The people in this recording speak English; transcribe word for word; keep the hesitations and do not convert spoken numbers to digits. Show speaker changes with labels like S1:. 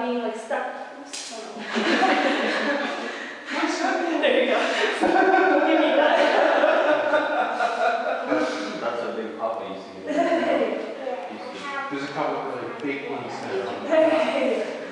S1: being like stuck. Oops, hold on. There you go. Give me that.
S2: That's a big papa you see.
S3: There's a couple of really big ones there.